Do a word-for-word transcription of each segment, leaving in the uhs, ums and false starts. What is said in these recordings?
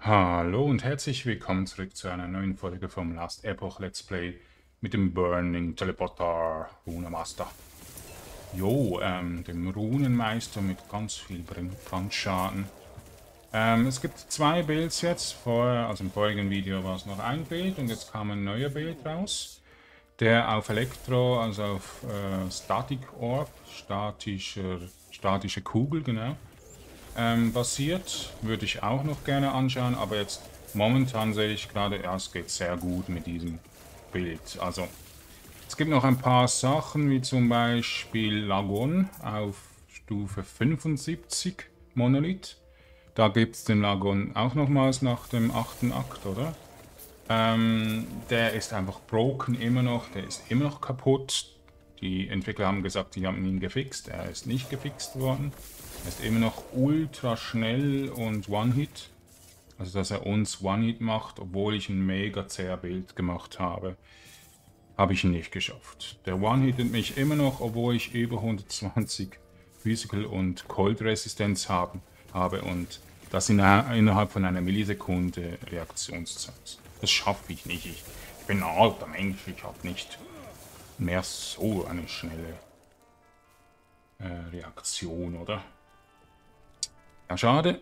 Hallo und herzlich willkommen zurück zu einer neuen Folge vom Last Epoch Let's Play mit dem Burning Teleporter Runemaster. Jo, ähm, dem Runenmeister mit ganz viel Brandschaden. Ähm, es gibt zwei Builds jetzt. Vorher, also im vorigen Video war es noch ein Bild und jetzt kam ein neuer Bild raus. Der auf Elektro, also auf äh, Static Orb, statischer, statische Kugel, genau. Ähm, basiert, würde ich auch noch gerne anschauen, aber jetzt momentan sehe ich gerade, ja, es geht sehr gut mit diesem Bild. Also es gibt noch ein paar Sachen, wie zum Beispiel Lagon auf Stufe fünfundsiebzig Monolith. Da gibt es den Lagon auch nochmals nach dem achten Akt, oder? Ähm, der ist einfach broken immer noch, der ist immer noch kaputt. Die Entwickler haben gesagt, die haben ihn gefixt, er ist nicht gefixt worden. Er ist immer noch ultra schnell und One-Hit. Also dass er uns One-Hit macht, obwohl ich ein mega zäher Bild gemacht habe, habe ich ihn nicht geschafft. Der One-Hittet mich immer noch, obwohl ich über hundertzwanzig Physical und Cold Resistenz haben, habe und das in, innerhalb von einer Millisekunde Reaktionszeit. Das schaffe ich nicht. Ich, ich bin ein alter Mensch, ich habe nicht mehr so eine schnelle äh, Reaktion, oder? Ja, schade.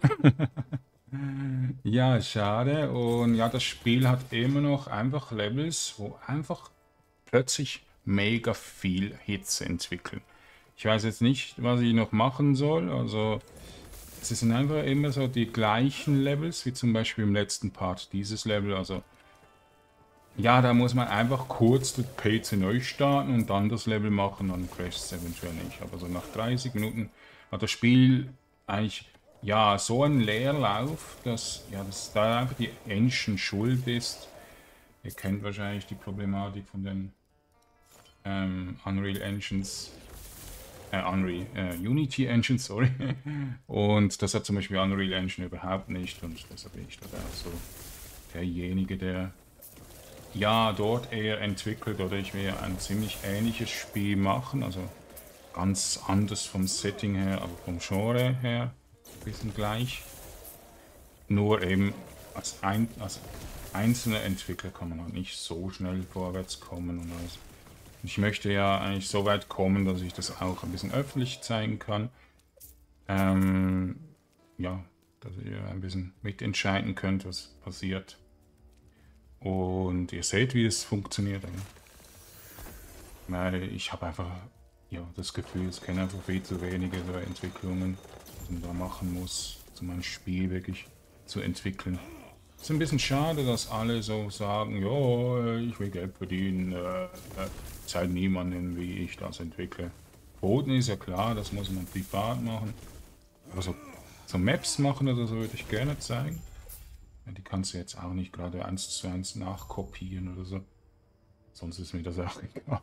Ja, schade. Und ja, das Spiel hat immer noch einfach Levels, wo einfach plötzlich mega viel Hitze entwickeln. Ich weiß jetzt nicht, was ich noch machen soll. Also es sind einfach immer so die gleichen Levels, wie zum Beispiel im letzten Part dieses Level. Also ja, da muss man einfach kurz den P C neu starten und dann das Level machen, dann crasht es eventuell nicht. Aber so nach dreißig Minuten hat das Spiel eigentlich ja so einen Leerlauf, dass ja dass da einfach die Engine schuld ist. Ihr kennt wahrscheinlich die Problematik von den ähm, Unreal Engines, äh, Unreal, äh, Unity Engines, sorry. Und das hat zum Beispiel Unreal Engine überhaupt nicht und deshalb bin ich da so derjenige, der ja dort eher entwickelt oder ich will ein ziemlich ähnliches Spiel machen, also ganz anders vom Setting her, aber vom Genre her ein bisschen gleich. Nur eben als, ein, als einzelner Entwickler kann man halt nicht so schnell vorwärts kommen und alles. Ich möchte ja eigentlich so weit kommen, dass ich das auch ein bisschen öffentlich zeigen kann. Ähm, ja, dass ihr ein bisschen mitentscheiden könnt, was passiert. Und ihr seht, wie es funktioniert. Weil ich habe einfach ja, das Gefühl, es kennen einfach viel zu wenige so Entwicklungen, was man da machen muss, um ein Spiel wirklich zu entwickeln. Es ist ein bisschen schade, dass alle so sagen, ja, ich will Geld verdienen, äh, äh, zeigt niemandem, wie ich das entwickle. Coden ist ja klar, das muss man privat machen. Aber so, so Maps machen oder so würde ich gerne zeigen. Ja, die kannst du jetzt auch nicht gerade eins zu eins nachkopieren oder so. Sonst ist mir das auch egal.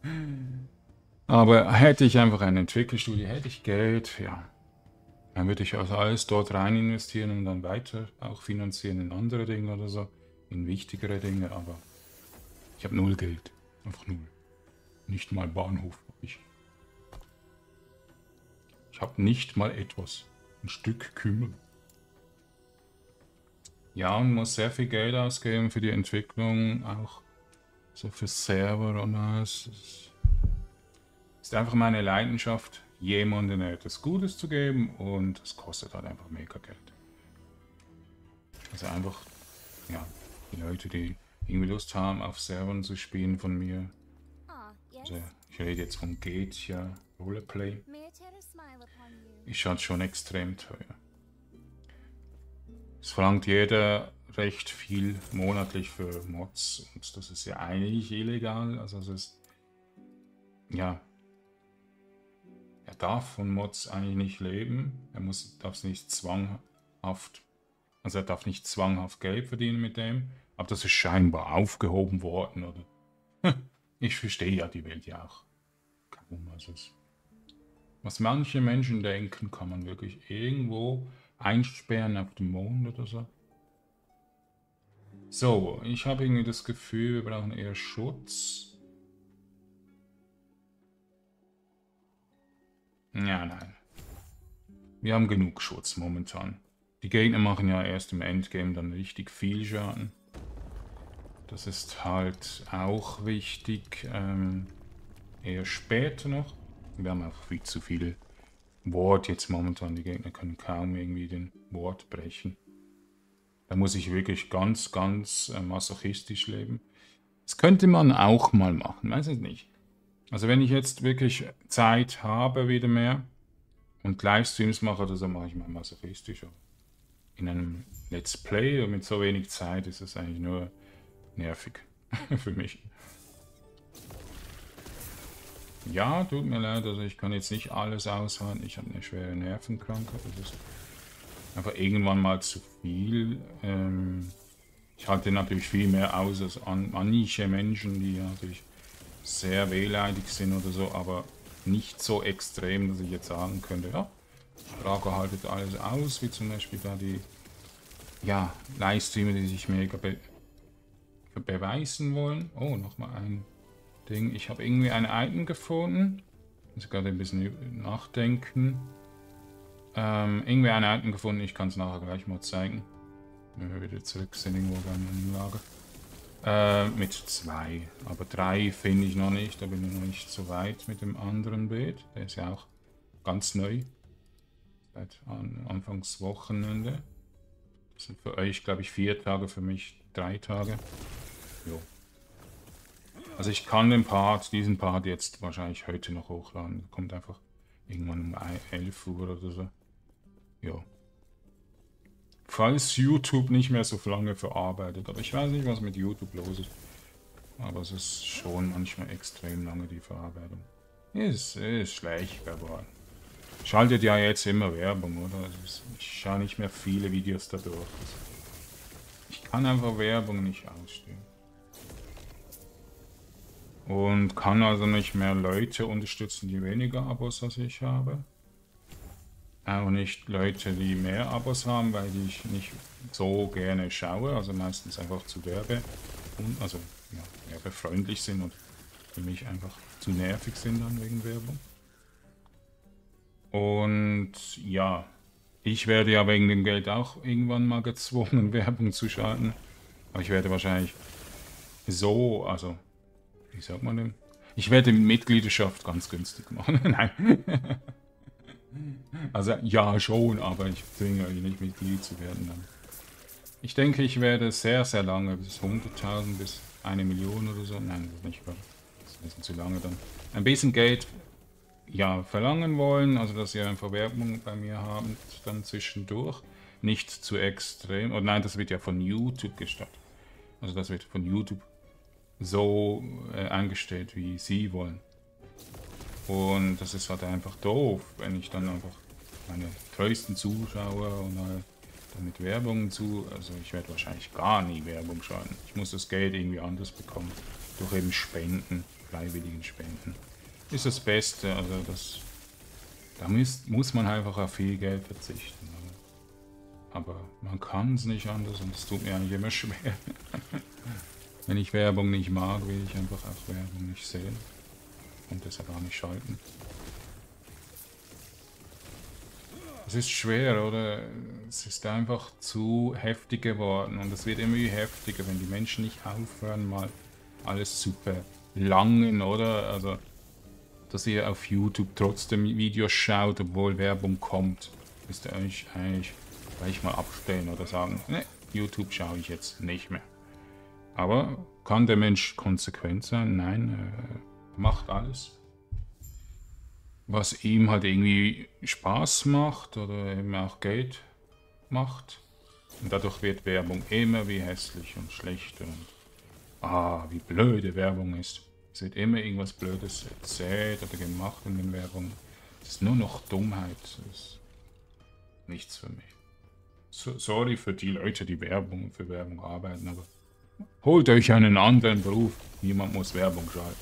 Aber hätte ich einfach ein Entwickelstudio, hätte ich Geld, ja, dann würde ich also alles dort rein investieren und dann weiter auch finanzieren in andere Dinge oder so, in wichtigere Dinge, aber ich habe null Geld, einfach null. Nicht mal Bahnhof habe ich. Ich habe nicht mal etwas, ein Stück Kümmel. Ja, und muss sehr viel Geld ausgeben für die Entwicklung, auch so für Server und alles. Das ist einfach meine Leidenschaft, jemandem etwas Gutes zu geben und es kostet halt einfach mega Geld. Also einfach, ja, die Leute, die irgendwie Lust haben, auf Servern zu spielen von mir. Also ich rede jetzt von Gatia Roleplay. Ist halt schon extrem teuer. Es verlangt jeder recht viel monatlich für Mods und das ist ja eigentlich illegal. Also es ist, ja, er darf von Mods eigentlich nicht leben. Er muss, darf es nicht zwanghaft, also er darf nicht zwanghaft Geld verdienen mit dem. Aber das ist scheinbar aufgehoben worden, oder? Ich verstehe ja die Welt ja auch kaum. Also es, was manche Menschen denken, kann man wirklich irgendwo einsperren auf dem Mond oder so. So, ich habe irgendwie das Gefühl, wir brauchen eher Schutz. Ja, nein. Wir haben genug Schutz momentan. Die Gegner machen ja erst im Endgame dann richtig viel Schaden. Das ist halt auch wichtig. Ähm, eher später noch. Wir haben auch viel zu viel Ward jetzt momentan. Die Gegner können kaum irgendwie den Ward brechen. Da muss ich wirklich ganz, ganz äh, masochistisch leben. Das könnte man auch mal machen, weiß ich nicht. Also wenn ich jetzt wirklich Zeit habe wieder mehr und Livestreams mache oder so, mache ich mal masochistisch. In einem Let's Play und mit so wenig Zeit ist es eigentlich nur nervig für mich. Ja, tut mir leid, also ich kann jetzt nicht alles aushalten. Ich habe eine schwere Nervenkrankheit. Das ist einfach irgendwann mal zu viel. Ähm, ich halte natürlich viel mehr aus als an, manche Menschen, die natürlich sehr wehleidig sind oder so, aber nicht so extrem, dass ich jetzt sagen könnte, ja, Drago haltet alles aus, wie zum Beispiel da die ja, Livestreamer, die sich mega be beweisen wollen. Oh, nochmal ein Ding. Ich habe irgendwie ein Item gefunden. Ich muss gerade ein bisschen nachdenken. Ähm, irgendwie ein Item gefunden. Ich kann es nachher gleich mal zeigen. Wenn wir wieder zurück sind, irgendwo bei meinem Lager. Äh, mit zwei. Aber drei finde ich noch nicht. Da bin ich noch nicht so weit mit dem anderen Bild. Der ist ja auch ganz neu. Seit an Anfangswochenende. Das sind für euch, glaube ich, vier Tage, für mich drei Tage. Jo. Also ich kann den Part, diesen Part jetzt wahrscheinlich heute noch hochladen. Kommt einfach irgendwann um elf Uhr oder so. Ja. Falls YouTube nicht mehr so lange verarbeitet. Aber ich weiß nicht, was mit YouTube los ist. Aber es ist schon manchmal extrem lange, die Verarbeitung. Ist, ist schlecht geworden. Schaltet ja jetzt immer Werbung, oder? Also ich schaue nicht mehr viele Videos dadurch. Ich kann einfach Werbung nicht ausstehen. Und kann also nicht mehr Leute unterstützen, die weniger Abos als ich habe. Auch nicht Leute, die mehr Abos haben, weil ich nicht so gerne schaue. Also meistens einfach zu werbe und also ja, werbefreundlich sind und für mich einfach zu nervig sind dann wegen Werbung. Und ja, ich werde ja wegen dem Geld auch irgendwann mal gezwungen, Werbung zu schalten. Aber ich werde wahrscheinlich so, also, wie sagt man denn? Ich werde Mitgliedschaft ganz günstig machen. Nein. Also ja schon, aber ich zwinge euch nicht Mitglied zu werden dann. Ich denke, ich werde sehr, sehr lange, bis hunderttausend, bis eine Million oder so, nein, das ist nicht wahr. Das ist ein bisschen zu lange dann. Ein bisschen Geld, ja, verlangen wollen, also dass ihr einfach Werbung bei mir habt, dann zwischendurch. Nicht zu extrem, und nein, das wird ja von YouTube gestattet. Also das wird von YouTube so äh, eingestellt, wie sie wollen. Und das ist halt einfach doof, wenn ich dann einfach meine treuesten Zuschauer und halt damit Werbung zu, also ich werde wahrscheinlich gar nie Werbung schalten. Ich muss das Geld irgendwie anders bekommen, durch eben Spenden, freiwilligen Spenden. Ist das Beste, also das, da muss, muss man einfach auf viel Geld verzichten. Aber man kann es nicht anders und es tut mir eigentlich immer schwer. Wenn ich Werbung nicht mag, will ich einfach auch Werbung nicht sehen. Und deshalb auch nicht schalten. Es ist schwer, oder? Es ist einfach zu heftig geworden und es wird immer heftiger, wenn die Menschen nicht aufhören, mal alles zu verlangen, oder? Also, dass ihr auf YouTube trotzdem Videos schaut, obwohl Werbung kommt, müsst ihr euch eigentlich gleich mal abstellen oder sagen, ne, YouTube schaue ich jetzt nicht mehr. Aber kann der Mensch konsequent sein? Nein, äh, macht alles, was ihm halt irgendwie Spaß macht oder eben auch Geld macht. Und dadurch wird Werbung immer wie hässlich und schlecht und ah, wie blöde Werbung ist. Es wird immer irgendwas Blödes erzählt oder gemacht in den Werbungen. Es ist nur noch Dummheit. Es ist nichts für mich. So, sorry für die Leute, die Werbung für Werbung arbeiten, aber holt euch einen anderen Beruf. Niemand muss Werbung schalten.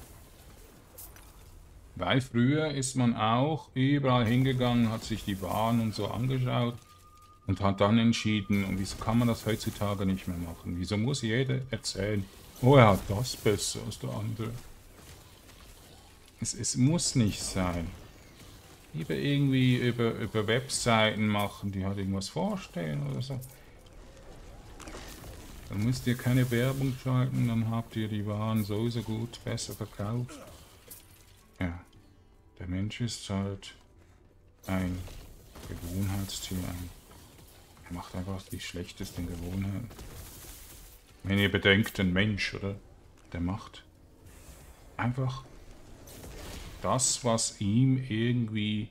Weil früher ist man auch überall hingegangen, hat sich die Waren und so angeschaut und hat dann entschieden, und wieso kann man das heutzutage nicht mehr machen? Wieso muss jeder erzählen, oh, er hat das besser als der andere? Es, es muss nicht sein. lieber irgendwie über, über Webseiten machen, die halt irgendwas vorstellen oder so. Dann müsst ihr keine Werbung schalten, dann habt ihr die Waren sowieso gut besser verkauft. Ja, der Mensch ist halt ein Gewohnheitstier. Ein, er macht einfach die schlechtesten Gewohnheiten. Wenn ihr bedenkt, ein Mensch, oder? Der macht einfach das, was ihm irgendwie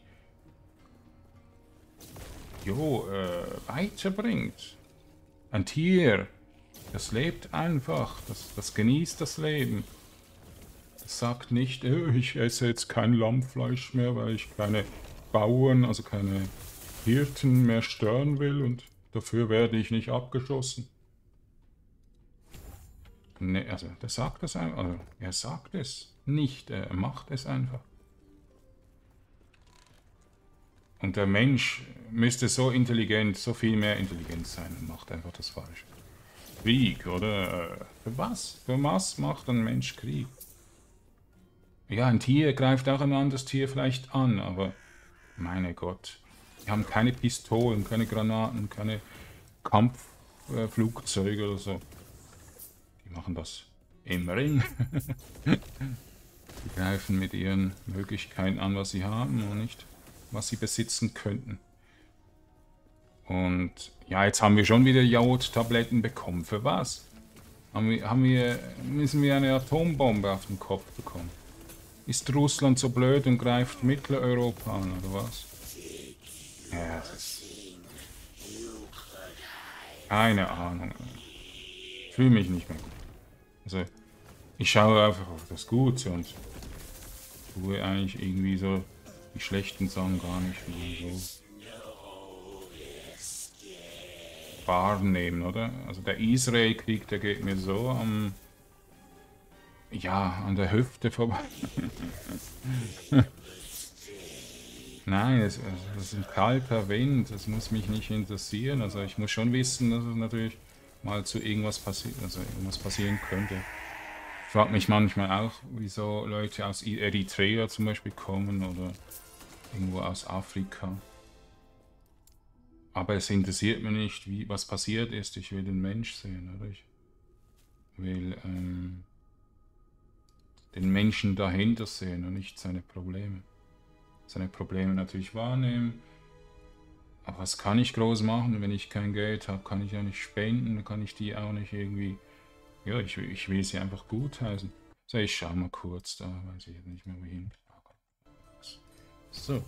jo, äh, weiterbringt. Ein Tier, das lebt einfach, das, das genießt das Leben. Das sagt nicht, oh, ich esse jetzt kein Lammfleisch mehr, weil ich keine Bauern, also keine Hirten mehr stören will und dafür werde ich nicht abgeschossen. Ne, also der sagt das einfach, also er sagt es nicht, er macht es einfach. Und der Mensch müsste so intelligent, so viel mehr intelligent sein und macht einfach das Falsche. Krieg, oder? Für was? Für was macht ein Mensch Krieg? Ja, ein Tier greift auch ein anderes Tier vielleicht an, aber meine Gott. Die haben keine Pistolen, keine Granaten, keine Kampfflugzeuge äh, oder so. Die machen das im Ring. Die greifen mit ihren Möglichkeiten an, was sie haben und nicht, was sie besitzen könnten. Und ja, jetzt haben wir schon wieder Jod-Tabletten bekommen. Für was? Haben wir, haben wir, müssen wir eine Atombombe auf den Kopf bekommen? Ist Russland so blöd und greift Mitteleuropa an, oder was? Ja, das ist... Keine Ahnung. Ich fühle mich nicht mehr gut. Also, ich schaue einfach auf das Gute und tue eigentlich irgendwie so die schlechten Sachen gar nicht mehr so wahrnehmen, oder? Also der Israel-Krieg, der geht mir so am... ja, an der Hüfte vorbei. Nein, es, es ist ein kalter Wind, das muss mich nicht interessieren. Also ich muss schon wissen, dass es natürlich mal zu irgendwas passiert, also irgendwas passieren könnte. Ich frage mich manchmal auch, wieso Leute aus Eritrea zum Beispiel kommen oder irgendwo aus Afrika. Aber es interessiert mich nicht, wie, was passiert ist. Ich will den Mensch sehen, oder? Ich will ähm, den Menschen dahinter sehen und nicht seine Probleme. Seine Probleme natürlich wahrnehmen. Aber was kann ich groß machen, wenn ich kein Geld habe? Kann ich ja nicht spenden, kann ich die auch nicht irgendwie... Ja, ich, ich will sie einfach gutheißen. So, ich schau mal kurz, da weiß ich nicht mehr wohin. So.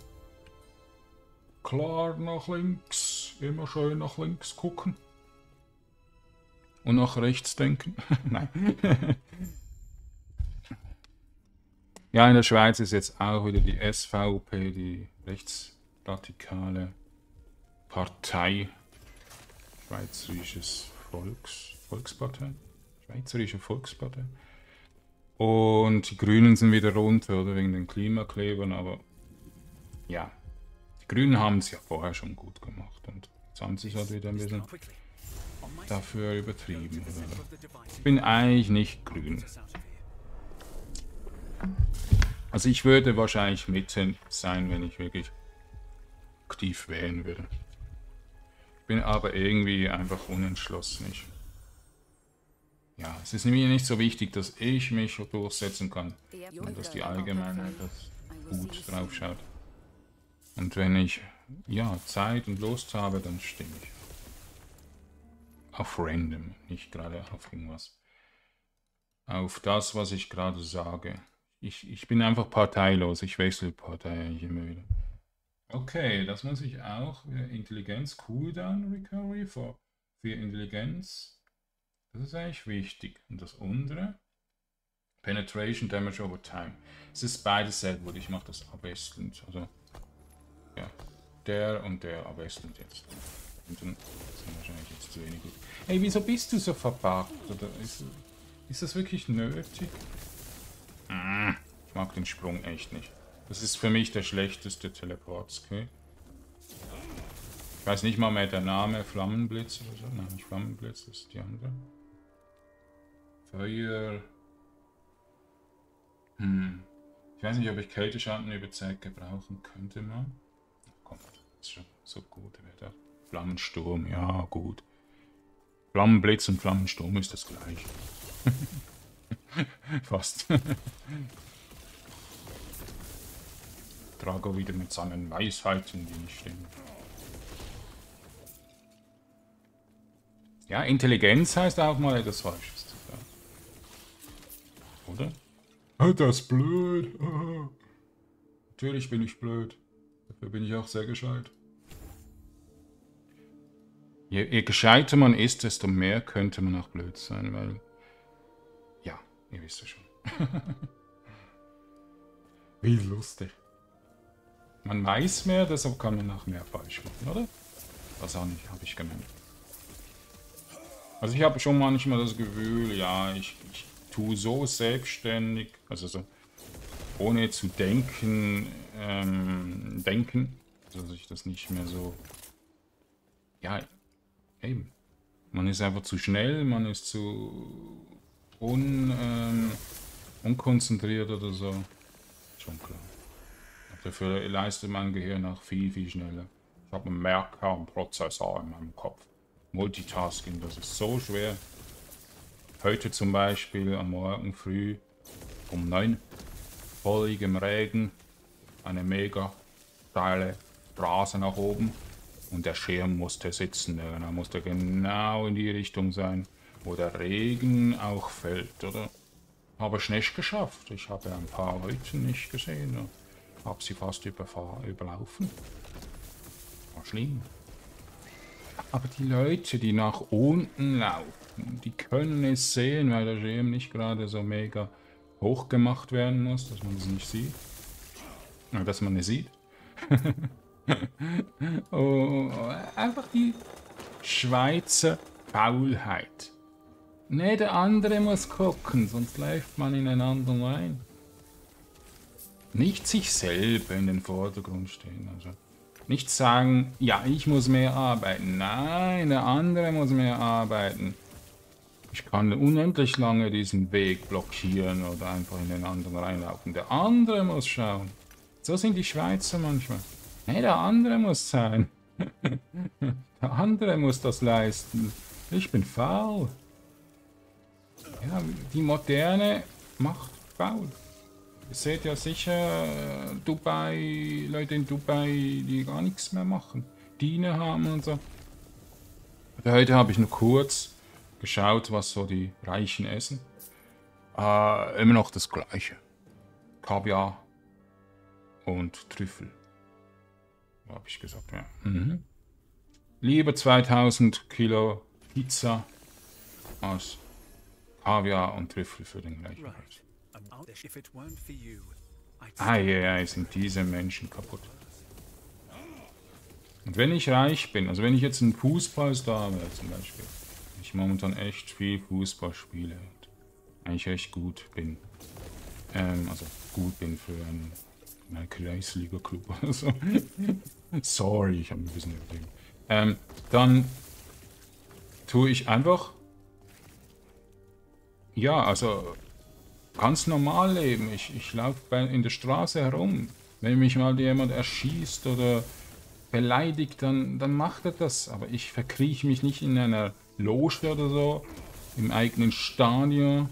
Klar nach links. Immer schön nach links gucken. Und nach rechts denken. Nein. Ja, in der Schweiz ist jetzt auch wieder die S V P, die rechtsradikale Partei. Schweizerisches Volks, Volkspartei. Schweizerische Volkspartei. Und die Grünen sind wieder runter, oder wegen den Klimaklebern, aber ja. Die Grünen haben es ja vorher schon gut gemacht und jetzt haben sie es halt wieder ein bisschen dafür übertrieben. Ich bin eigentlich nicht grün. Also ich würde wahrscheinlich Mitte sein, wenn ich wirklich aktiv wählen würde. Ich bin aber irgendwie einfach unentschlossen. Ich, ja, es ist mir nicht so wichtig, dass ich mich durchsetzen kann und dass die Allgemeinheit das gut drauf schaut. Und wenn ich ja Zeit und Lust habe, dann stimme ich. Auf random, nicht gerade auf irgendwas. Auf das, was ich gerade sage. Ich, ich bin einfach parteilos, ich wechsle Partei eigentlich immer wieder. Okay, das muss ich auch. Intelligenz, Cooldown Recovery für, für Intelligenz. Das ist eigentlich wichtig. Und das untere? Penetration Damage over Time. Es ist beides sehr gut, ich mache das abwechselnd. Also, ja, der und der abwechselnd jetzt. Und dann sind wahrscheinlich jetzt zu wenig gut. Hey, wieso bist du so verpackt? Oder ist, ist das wirklich nötig? Ich mag den Sprung echt nicht. Das ist für mich der schlechteste Teleport-Skill. Ich weiß nicht mal mehr der Name, Flammenblitz oder so. Nein, nicht Flammenblitz, das ist die andere. Feuer. Hm. Ich weiß nicht, ob ich Kälteschaden über Zeit gebrauchen könnte mal. Komm, ist schon so gut. Wetter. Flammensturm, ja gut. Flammenblitz und Flammensturm ist das gleiche. Fast. Drago wieder mit seinen Weisheiten, die nicht stimmen. Ja, Intelligenz heißt auch mal etwas Falsches zu sagen. Oder? Oh, das ist blöd. Oh. Natürlich bin ich blöd. Dafür bin ich auch sehr gescheit. Je, je gescheiter man ist, desto mehr könnte man auch blöd sein, weil... Ja, ihr wisst es schon. Wie lustig. Man weiß mehr, deshalb kann man auch mehr falsch machen, oder? Das auch nicht, habe ich gemeint. Also ich habe schon manchmal das Gefühl, ja, ich, ich tue so selbstständig, also so ohne zu denken, ähm, denken, dass ich das nicht mehr so, ja, eben. Man ist einfach zu schnell, man ist zu un, ähm, unkonzentriert oder so. Schon klar. Dafür leistet mein Gehirn auch viel, viel schneller. Ich habe einen Merker und Prozessor in meinem Kopf. Multitasking, das ist so schwer. Heute zum Beispiel am Morgen früh um neun, volligem Regen, eine mega steile Straße nach oben und der Schirm musste sitzen, der musste genau in die Richtung sein, wo der Regen auch fällt, oder? Habe ich nicht geschafft. Ich habe ein paar Leute nicht gesehen. Habe sie fast überlaufen. War schlimm. Aber die Leute, die nach unten laufen, die können es sehen, weil der Schirm nicht gerade so mega hoch gemacht werden muss, dass man es nicht sieht. Oder dass man es sieht. Oh, einfach die Schweizer Faulheit. Ne, der andere muss gucken, sonst läuft man in einen anderen rein. Nicht sich selber in den Vordergrund stehen. Also nicht sagen, ja, ich muss mehr arbeiten. Nein, der andere muss mehr arbeiten. Ich kann unendlich lange diesen Weg blockieren oder einfach in den anderen reinlaufen. Der andere muss schauen. So sind die Schweizer manchmal. Nee, der andere muss sein. Der andere muss das leisten. Ich bin faul. Ja, die Moderne macht faul. Ihr seht ja sicher Dubai, Leute in Dubai, die gar nichts mehr machen. Diener haben und so. Heute habe ich nur kurz geschaut, was so die Reichen essen. Äh, immer noch das Gleiche. Kaviar und Trüffel. Habe ich gesagt, ja. Mhm. Lieber zweitausend Kilo Pizza als Kaviar und Trüffel für den gleichen Preis. Ah, ja, ja, sind diese Menschen kaputt. Und wenn ich reich bin, also wenn ich jetzt einen Fußballstar wäre zum Beispiel, ich momentan echt viel Fußball spiele und eigentlich echt gut bin, ähm, also gut bin für einen, einen Kreisliga-Club oder so. Sorry, ich habe ein bisschen überlegt. Ähm, dann tue ich einfach, ja, also ganz normal leben. Ich, ich laufe in der Straße herum. Wenn mich mal jemand erschießt oder beleidigt, dann, dann macht er das. Aber ich verkrieche mich nicht in einer Loge oder so, im eigenen Stadion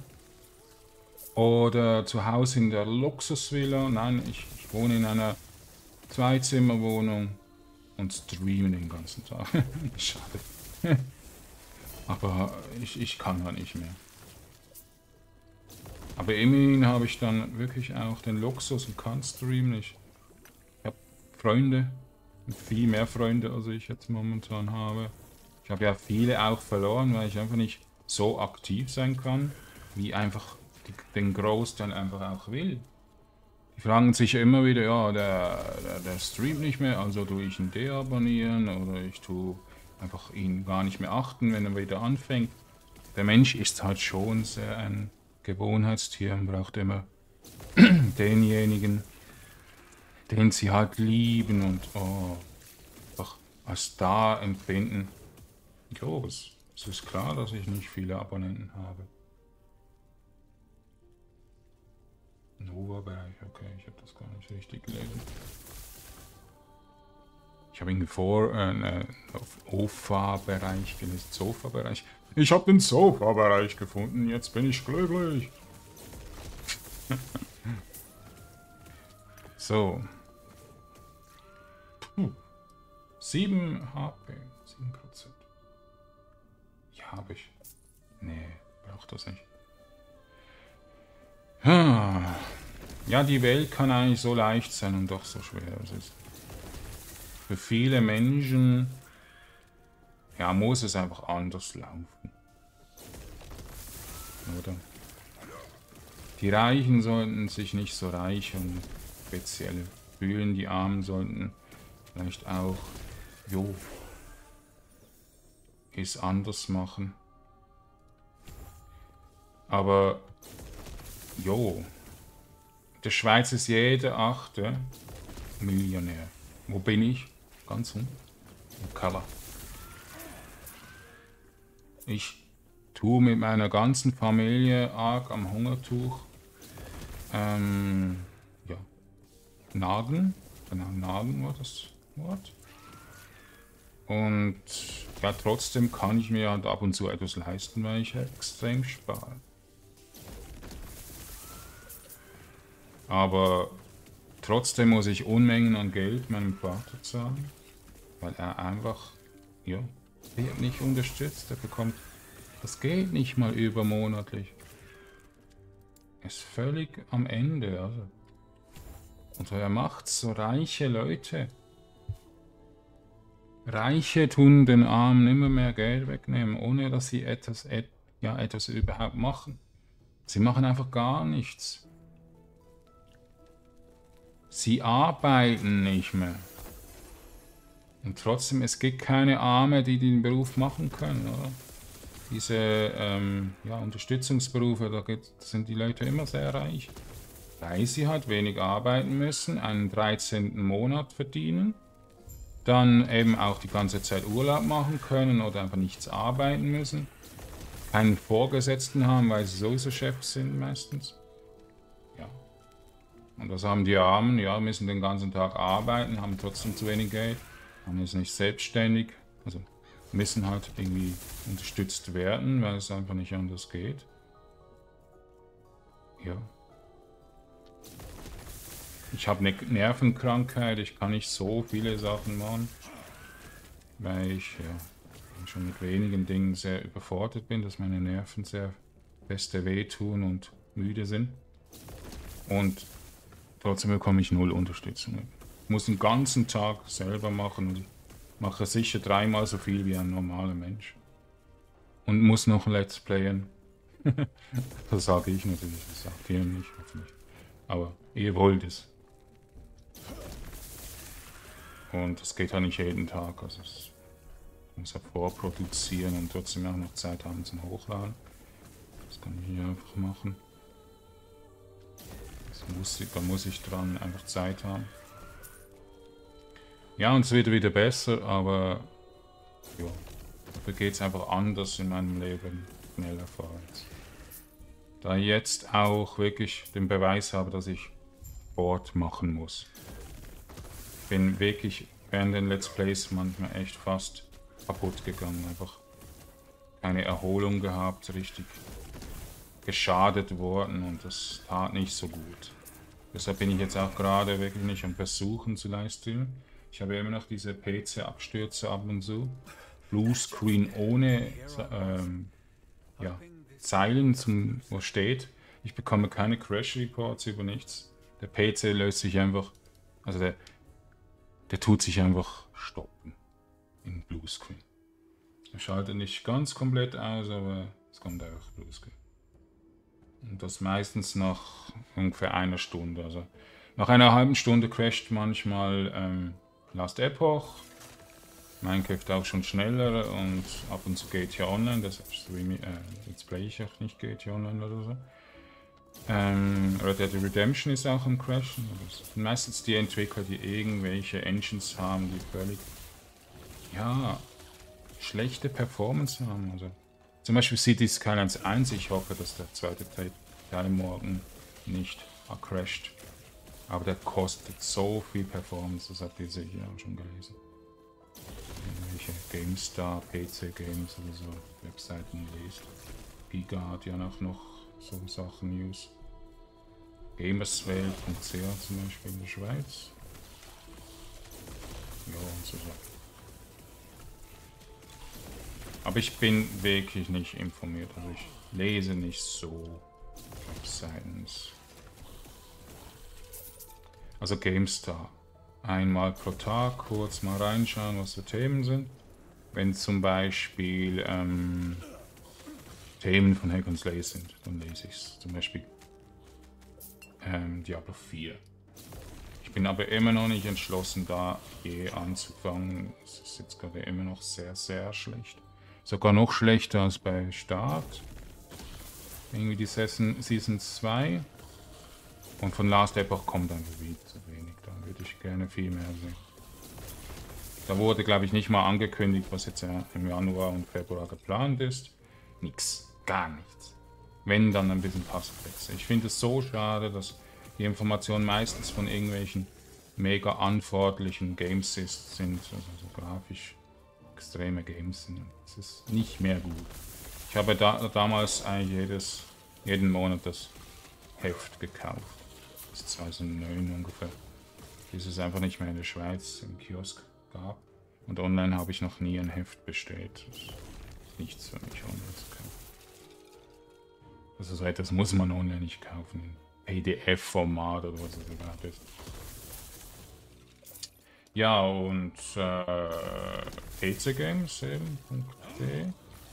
oder zu Hause in der Luxusvilla. Nein, ich, ich wohne in einer Zweizimmerwohnung und streame den ganzen Tag. Schade. Aber ich, ich kann da nicht mehr. Aber immerhin habe ich dann wirklich auch den Luxus und kann streamen. Ich habe Freunde, viel mehr Freunde, als ich jetzt momentan habe. Ich habe ja viele auch verloren, weil ich einfach nicht so aktiv sein kann, wie einfach die, den Großteil einfach auch will. Die fragen sich immer wieder, ja, der, der, der streamt nicht mehr, also tue ich ihn deabonnieren oder ich tue einfach ihn gar nicht mehr achten, wenn er wieder anfängt. Der Mensch ist halt schon sehr ein Gewohnheitstier und braucht immer denjenigen, den sie halt lieben und oh, einfach als da empfinden. Jo, es, es ist klar, dass ich nicht viele Abonnenten habe. Nova-Bereich, okay, ich habe das gar nicht richtig gelesen. Ich habe irgendwie vor, äh, auf Ofa-Bereich gelesen, Sofa-Bereich. Ich habe den Sofa-Bereich gefunden, jetzt bin ich glücklich. So. Puh. sieben H P, sieben Prozent. Ja, habe ich. Nee, braucht das nicht. Ja, die Welt kann eigentlich so leicht sein und doch so schwer. Es ist für viele Menschen, ja, muss es einfach anders laufen. Oder? Die Reichen sollten sich nicht so reich und speziell fühlen. Die Armen sollten vielleicht auch, jo, es anders machen. Aber, jo, in der Schweiz ist jeder achte Millionär. Wo bin ich? Ganz unten. Im Keller. Ich tue mit meiner ganzen Familie arg am Hungertuch. Ähm, ja. Nagen. Genau, Nagen war das Wort. Und ja, trotzdem kann ich mir halt ab und zu etwas leisten, weil ich extrem spare. Aber trotzdem muss ich Unmengen an Geld meinem Vater zahlen, weil er einfach, ja, wird nicht unterstützt. Er bekommt das Geld nicht mal übermonatlich. Er ist völlig am Ende, also. Und er macht so reiche Leute. Reiche tun den Armen immer mehr Geld wegnehmen, ohne dass sie etwas, et, ja, etwas überhaupt machen. Sie machen einfach gar nichts. Sie arbeiten nicht mehr. Und trotzdem, es gibt keine Arme, die den Beruf machen können, oder? Diese ähm, ja, Unterstützungsberufe, da geht, sind die Leute immer sehr reich. Weil sie halt wenig arbeiten müssen, einen dreizehnten Monat verdienen, dann eben auch die ganze Zeit Urlaub machen können oder einfach nichts arbeiten müssen, keinen Vorgesetzten haben, weil sie sowieso Chefs sind meistens. Ja. Und das haben die Armen, ja, müssen den ganzen Tag arbeiten, haben trotzdem zu wenig Geld, haben es nicht selbstständig, also müssen halt irgendwie unterstützt werden, weil es einfach nicht anders geht. Ja. Ich habe eine Nervenkrankheit, ich kann nicht so viele Sachen machen, weil ich ja, schon mit wenigen Dingen sehr überfordert bin, dass meine Nerven sehr feste wehtun und müde sind. Und trotzdem bekomme ich null Unterstützung. Ich muss den ganzen Tag selber machen und mache sicher dreimal so viel wie ein normaler Mensch. Und muss noch Let's Playen. Das sage ich natürlich, das sagt ihr nicht, hoffentlich. Aber ihr wollt es. Und das geht ja nicht jeden Tag, also es muss ja vorproduzieren und trotzdem auch noch Zeit haben zum Hochladen. Das kann ich hier einfach machen. Das muss ich, da muss ich dran einfach Zeit haben. Ja, und es wird wieder besser, aber ja, dafür geht es einfach anders in meinem Leben schneller vorwärts. Da ich jetzt auch wirklich den Beweis habe, dass ich Sport machen muss. Ich bin wirklich während den Let's Plays manchmal echt fast kaputt gegangen. Einfach keine Erholung gehabt, richtig geschadet worden und das tat nicht so gut. Deshalb bin ich jetzt auch gerade wirklich nicht am Versuchen zu Livestreamen. Ich habe immer noch diese P C-Abstürze ab und zu. Bluescreen ohne ähm, ja, Zeilen, zum, wo steht. Ich bekomme keine Crash Reports über nichts. Der P C löst sich einfach, also der, der tut sich einfach stoppen in Bluescreen. Er schaltet nicht ganz komplett aus, aber es kommt einfach Bluescreen. Und das meistens nach ungefähr einer Stunde. Also nach einer halben Stunde crasht manchmal ähm, Last Epoch. Minecraft auch schon schneller und ab und zu G T A Online. Deshalb streame, äh, jetzt play ich auch nicht G T A Online oder so. Ähm, Red Dead Redemption ist auch am Crashen. Das sind meistens die Entwickler, die irgendwelche Engines haben, die völlig ja, schlechte Performance haben. Also, zum Beispiel Cities Skylines eins, ich hoffe, dass der zweite Teil morgen nicht er crasht. Aber der kostet so viel Performance, das habt ihr sicher auch schon gelesen. Irgendwelche GameStar, P C Games oder so Webseiten lest. Giga hat ja noch, noch so Sachen News. Gamerswelt punkt c h zum Beispiel in der Schweiz. Ja, und so. Aber ich bin wirklich nicht informiert, also ich lese nicht so Webseiten. Also GameStar. Einmal pro Tag kurz mal reinschauen, was für Themen sind. Wenn zum Beispiel ähm, Themen von Hack and Slay sind, dann lese ich es. Zum Beispiel ähm, Diablo vier. Ich bin aber immer noch nicht entschlossen, da je anzufangen. Es ist jetzt gerade immer noch sehr, sehr schlecht. Sogar noch schlechter als bei Start. Irgendwie die Season, Season zwei. Und von Last Epoch kommt dann wieder zu wenig. Da würde ich gerne viel mehr sehen. Da wurde, glaube ich, nicht mal angekündigt, was jetzt im Januar und Februar geplant ist. Nix. Gar nichts. Wenn, dann ein bisschen Passflex. Ich finde es so schade, dass die Informationen meistens von irgendwelchen mega anforderlichen Gamesys sind. Also so grafisch extreme Games sind. Das ist nicht mehr gut. Ich habe da, damals eigentlich jedes, jeden Monat das Heft gekauft. Das ist zweitausendneun ungefähr. Bis es einfach nicht mehr in der Schweiz im Kiosk gab. Und online habe ich noch nie ein Heft bestellt. Das ist nichts für mich online zu kaufen. Also so etwas muss man online nicht kaufen. P D F-Format oder was es überhaupt ist. Ja, und äh, P C Games eben, .de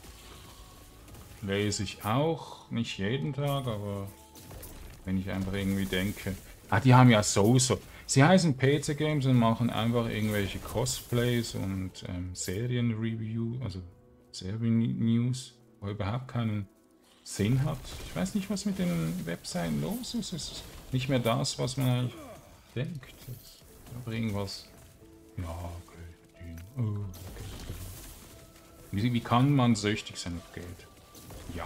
lese ich auch, nicht jeden Tag, aber wenn ich einfach irgendwie denke, ah, die haben ja so-so, sie heißen P C Games und machen einfach irgendwelche Cosplays und ähm, Serien-Review, also Serien-News, wo überhaupt keinen Sinn hat. Ich weiß nicht, was mit den Webseiten los ist. Es ist nicht mehr das, was man eigentlich denkt. Es ist aber irgendwas. Ja, Geld verdienen. Oh, Geld verdienen. Wie, wie kann man süchtig sein auf Geld? Ja.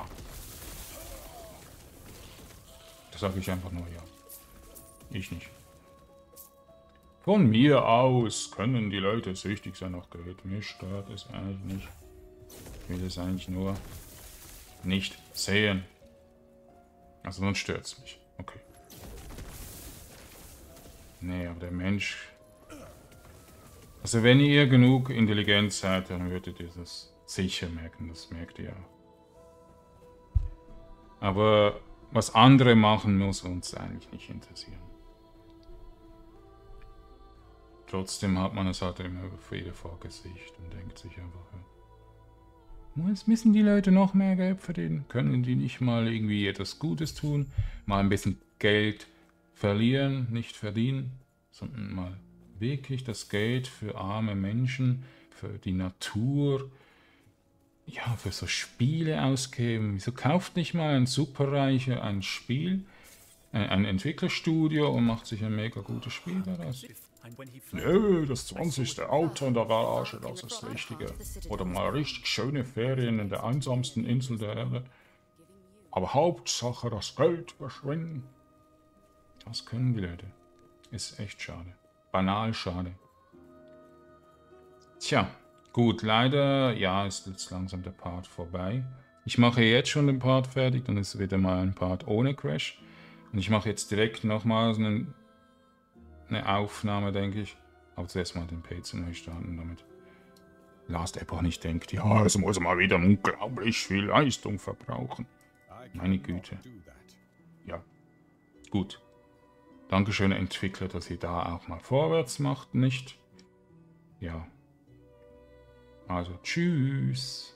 Da sage ich einfach nur ja. Ich nicht. Von mir aus können die Leute süchtig sein auf Geld. Mir stört es eigentlich nicht. Ich will es eigentlich nur nicht sehen. Also dann stört es mich. Okay. Nee, aber der Mensch... Also wenn ihr genug intelligent seid, dann würdet ihr das sicher merken. Das merkt ihr ja. Aber was andere machen, muss uns eigentlich nicht interessieren. Trotzdem hat man es halt immer wieder vor Gesicht und denkt sich einfach... Müssen die Leute noch mehr Geld verdienen? Können die nicht mal irgendwie etwas Gutes tun? Mal ein bisschen Geld verlieren, nicht verdienen, sondern mal wirklich das Geld für arme Menschen, für die Natur, ja, für so Spiele ausgeben. Wieso kauft nicht mal ein Superreicher ein Spiel, ein Entwicklerstudio und macht sich ein mega gutes Spiel daraus? Nö, das zwanzigste Auto in der Garage, das ist das Wichtige. Oder mal richtig schöne Ferien in der einsamsten Insel der Erde. Aber Hauptsache das Geld verschwinden. Das können die Leute. Ist echt schade. Banal schade. Tja, gut, leider, ja, ist jetzt langsam der Part vorbei. Ich mache jetzt schon den Part fertig, dann ist wieder mal ein Part ohne Crash. Und ich mache jetzt direkt nochmal einen... eine Aufnahme, denke ich. Aber zuerst mal den P C neu starten, damit Last Epoch nicht denkt, ja, es muss mal wieder unglaublich viel Leistung verbrauchen. Meine Güte. Ja, gut. Dankeschön, Entwickler, dass ihr da auch mal vorwärts macht, nicht? Ja. Also, tschüss.